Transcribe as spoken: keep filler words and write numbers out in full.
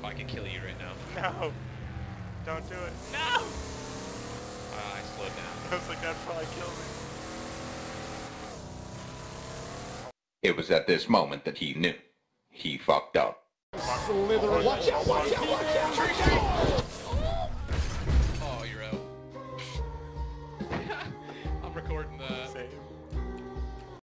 I could kill you right now. No. Don't do it. No! Uh, I slowed down. I was like, that'd probably kill me. It was at this moment that he knew. He fucked up. Slither. Watch out, watch out, watch out, watch out!